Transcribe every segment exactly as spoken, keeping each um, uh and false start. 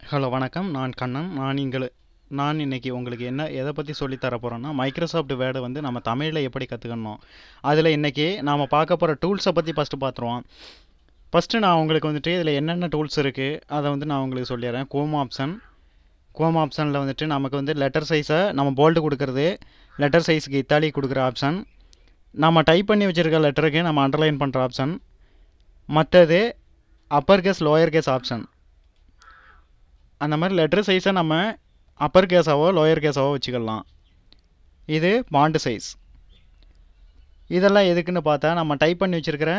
Hello வணக்கம். நான் கண்ணன். நான் இங்கள் நான் இன்றைக்கி உங்களுக்கு என்ன எதை பற்றி சொல்லி தர போகிறேன்னா, மைக்ரோசாஃப்ட் வேர்டை வந்து நம்ம தமிழில் எப்படி கற்றுக்கணும். அதில் இன்றைக்கி நாம் பார்க்க போகிற டூல்ஸை பற்றி ஃபஸ்ட்டு பார்த்துருவோம். ஃபஸ்ட்டு நான் உங்களுக்கு வந்துட்டு இதில் என்னென்ன டூல்ஸ் இருக்குது அதை வந்து நான் உங்களுக்கு சொல்லிடுறேன். கோம் ஆப்ஷன் கோம் ஆப்ஷனில் வந்துட்டு நமக்கு வந்து லெட்டர் சைஸை நம்ம போல்டு கொடுக்குறது, லெட்டர் சைஸுக்கு இத்தாலி கொடுக்குற ஆப்ஷன், நம்ம டைப் பண்ணி வச்சுருக்க லெட்டருக்கு நம்ம அண்டர்லைன் பண்ணுற ஆப்ஷன், மற்றது upper case lower case option. அந்த மாதிரி லெட்டர் சைஸை நம்ம அப்பர் கேஸாவோ லோயர் கேஸாவோ வச்சுக்கலாம். இது பாண்டு சைஸ். இதெல்லாம் எதுக்குன்னு பார்த்தா, நம்ம டைப் பண்ணி வச்சுருக்கிற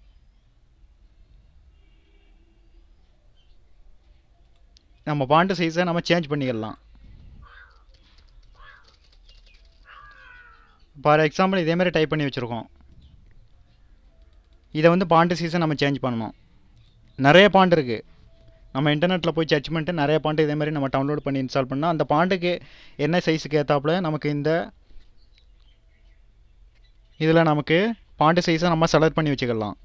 நம்ம பாண்டு சைஸை நம்ம சேஞ்ச் பண்ணிக்கலாம். ஃபார் எக்ஸாம்பிள் இதேமாதிரி டைப் பண்ணி வச்சுருக்கோம். இதை வந்து பாண்டு சைஸை நம்ம சேஞ்ச் பண்ணணும். நிறைய பாண்டு இருக்குது. நம்ம இன்டர்நெட்டில் போய் சர்ச் பண்ணிட்டு நிறைய பாண்டு இதே மாதிரி நம்ம டவுன்லோட் பண்ணி இன்ஸ்டால் பண்ணால் அந்த பாண்டுக்கு என்ன சைஸுக்கு ஏற்றாப்புல நமக்கு இந்த இதில் நமக்கு பாண்டு சைஸை நம்ம செலக்ட் பண்ணி வச்சுக்கலாம்.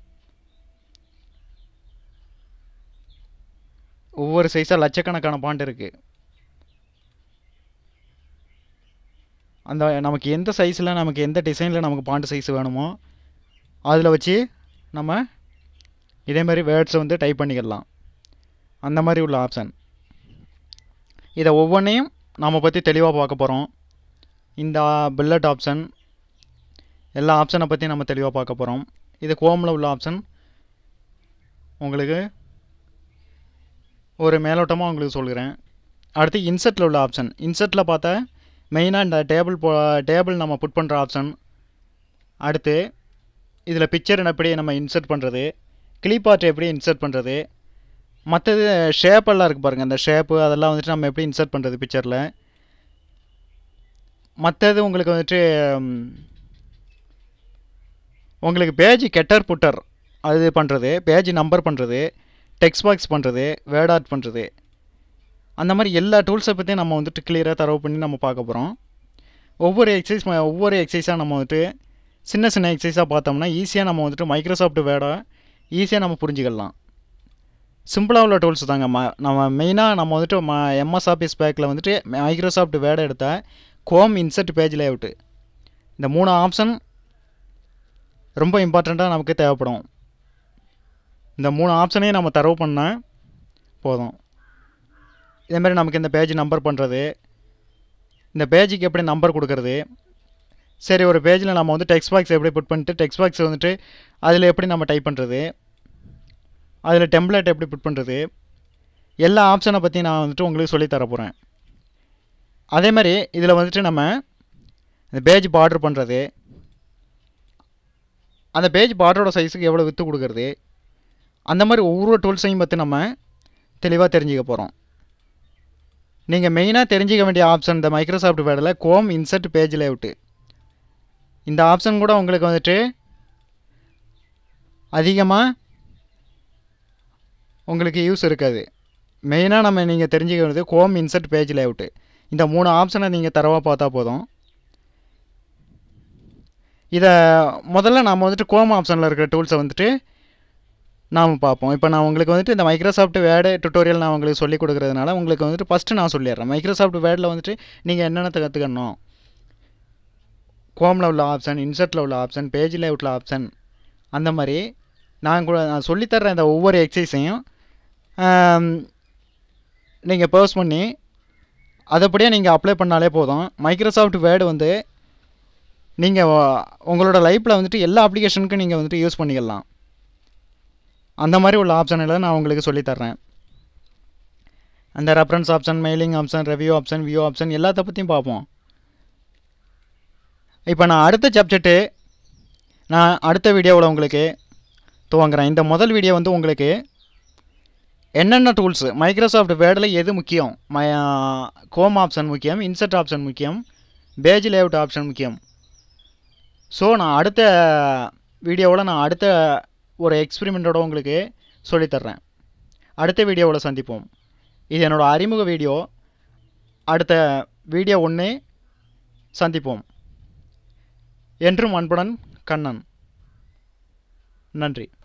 ஒவ்வொரு சைஸாக லட்சக்கணக்கான பாண்டு இருக்குது. அந்த நமக்கு எந்த சைஸில் நமக்கு எந்த டிசைனில் நமக்கு பாண்டு சைஸ் வேணுமோ அதில் வச்சு நம்ம இதேமாதிரி வேர்ட்ஸை வந்து டைப் பண்ணிக்கலாம். அந்த மாதிரி உள்ள ஆப்ஷன். இதை ஒவ்வொன்றையும் நம்ம பற்றி தெளிவாக பார்க்க போகிறோம். இந்த புல்லட் ஆப்ஷன் எல்லா ஆப்ஷனை பற்றி நம்ம தெளிவாக பார்க்க போகிறோம். இது கோமில் உள்ள ஆப்ஷன். உங்களுக்கு ஒரு மேலோட்டமாக உங்களுக்கு சொல்கிறேன். அடுத்து இன்செர்ட்டில் உள்ள ஆப்ஷன். இன்செர்ட்டில் பார்த்தா மெயினாக இந்த டேபிள் போ டேபிள் நம்ம புட் பண்ணுற ஆப்ஷன். அடுத்து இதில் பிக்சர் எப்படி நம்ம இன்செர்ட் பண்ணுறது, கிளிப் ஆர்ட் எப்படி இன்செர்ட் பண்ணுறது, மற்றது ஷேப்பெல்லாம் இருக்குது பாருங்கள். அந்த ஷேப்பு அதெல்லாம் வந்துட்டு நம்ம எப்படி இன்சர்ட் பண்ணுறது பிக்சரில். மற்றது உங்களுக்கு வந்துட்டு உங்களுக்கு பேஜ் கெட்டர் புட்டர் அது பண்ணுறது, பேஜ் நம்பர் பண்ணுறது, டெக்ஸ்ட் பாக்ஸ் பண்ணுறது, வேர்ட் ஆர்ட் பண்ணுறது, அந்த மாதிரி எல்லா டூல்ஸை பற்றி நம்ம வந்துட்டு கிளியராக தரவு பண்ணி நம்ம பார்க்க போகிறோம். ஒவ்வொரு எக்ஸசைஸ் ஒவ்வொரு எக்ஸசைஸாக நம்ம வந்துட்டு சின்ன சின்ன எக்ஸசைஸாக பார்த்தோம்னா ஈஸியாக நம்ம வந்துட்டு மைக்ரோசாஃப்ட் வேர்டை ஈஸியாக நம்ம புரிஞ்சுக்கலாம். சிம்பிளாக உள்ள டூல்ஸ் தாங்க. ம நம்ம மெயினாக நம்ம வந்துட்டு ம எம்எஸ் ஆஃபீஸ் பேக்கில் வந்துட்டு மைக்ரோசாஃப்ட் வேர்டை எடுத்தால் கோம் இன்சர்ட் பேஜ் லேஅவுட்டு இந்த மூணு ஆப்ஷன் ரொம்ப இம்பார்ட்டண்ட்டாக நமக்கு தேவைப்படும். இந்த மூணு ஆப்ஷனையும் நம்ம தரவு பண்ணால் போதும். இதேமாதிரி நமக்கு இந்த பேஜ் நம்பர் பண்ணுறது, இந்த பேஜுக்கு எப்படி நம்பர் கொடுக்கறது, சரி ஒரு பேஜில் நம்ம வந்து டெக்ஸ்ட் பாக்ஸ் எப்படி புட் பண்ணிட்டு டெக்ஸ்ட் பாக்ஸ் வந்துட்டு அதில் எப்படி நம்ம டைப் பண்ணுறது, அதில் டெம்ப்ளேட் எப்படி புட் பண்ணுறது, எல்லா ஆப்ஷனை பற்றி நான் வந்துட்டு உங்களுக்கு சொல்லி தர போகிறேன். அதே மாதிரி இதில் வந்துட்டு நம்ம இந்த பேஜ் பார்டர் பண்ணுறது, அந்த பேஜ் பார்டரோட சைஸுக்கு எவ்வளோ வித்து கொடுக்குறது, அந்த மாதிரி ஒவ்வொரு டூல்ஸையும் பற்றி நம்ம தெளிவாக தெரிஞ்சுக்க போகிறோம். நீங்கள் மெயினாக தெரிஞ்சிக்க வேண்டிய ஆப்ஷன் இந்த மைக்ரோசாஃப்ட் வேர்டில் கோம் இன்சர்ட் பேஜ் லேஅவுட்டு. இந்த ஆப்ஷன் கூட உங்களுக்கு வந்துட்டு அதிகமாக உங்களுக்கு யூஸ் இருக்காது. மெயினாக நம்ம நீங்கள் தெரிஞ்சுக்கிறது கோம் இன்சர்ட் பேஜ் லேஅவுட்டு. இந்த மூணு ஆப்ஷனை நீங்கள் தரவாக பார்த்தா போதும். இதை முதல்ல நாம் வந்துட்டு கோம் ஆப்ஷனில் இருக்கிற டூல்ஸை வந்துட்டு நாம் பார்ப்போம். இப்போ நான் உங்களுக்கு வந்துட்டு இந்த மைக்ரோசாஃப்ட் வேர்டு டுட்டோரியல் நான் உங்களுக்கு சொல்லிக் கொடுக்குறதுனால உங்களுக்கு வந்துட்டு ஃபஸ்ட்டு நான் சொல்லிடுறேன். மைக்ரோசாஃப்ட் வேர்டில் வந்துட்டு நீங்கள் என்னென்ன கற்றுக்கணும், கோமில் உள்ள ஆப்ஷன், இன்சர்ட்டில் உள்ள ஆப்ஷன், பேஜ் லேஅவுட்டில் ஆப்ஷன், அந்த மாதிரி நான் கூட நான் சொல்லித்தர்றேன். இந்த ஒவ்வொரு எக்ஸசைஸையும் நீங்கள் பர்ஸ் பண்ணி அதைப்படியே நீங்கள் அப்ளை பண்ணாலே போதும். மைக்ரோசாஃப்ட் வேர்டு வந்து நீங்கள் உங்களோட லைஃப்பில் வந்துட்டு எல்லா அப்ளிகேஷனுக்கும் நீங்கள் வந்துட்டு யூஸ் பண்ணிக்கலாம். அந்த மாதிரி உள்ள ஆப்ஷனில் நான் உங்களுக்கு சொல்லித்தர்றேன். அந்த reference option, mailing option, review option, view option எல்லாத்த பற்றியும் பார்ப்போம். இப்போ நான் அடுத்த சப்ஜெக்ட்டு நான் அடுத்த வீடியோவில் உங்களுக்கு துவங்குறேன். இந்த முதல் வீடியோ வந்து உங்களுக்கு என்னென்ன டூல்ஸு மைக்ரோசாஃப்ட் வேர்டில் எது முக்கியம், மை கோம் ஆப்ஷன் முக்கியம், இன்சர்ட் ஆப்ஷன் முக்கியம், பேஜ் லேஅவுட் ஆப்ஷன் முக்கியம். ஸோ நான் அடுத்த வீடியோவில் நான் அடுத்த ஒரு எக்ஸ்பிரிமெண்ட்டோட உங்களுக்கு சொல்லித்தர்றேன். அடுத்த வீடியோவில் சந்திப்போம். இது என்னோடய அறிமுக வீடியோ. அடுத்த வீடியோ ஒன்று சந்திப்போம். என்றும் அன்புடன் கண்ணன். நன்றி.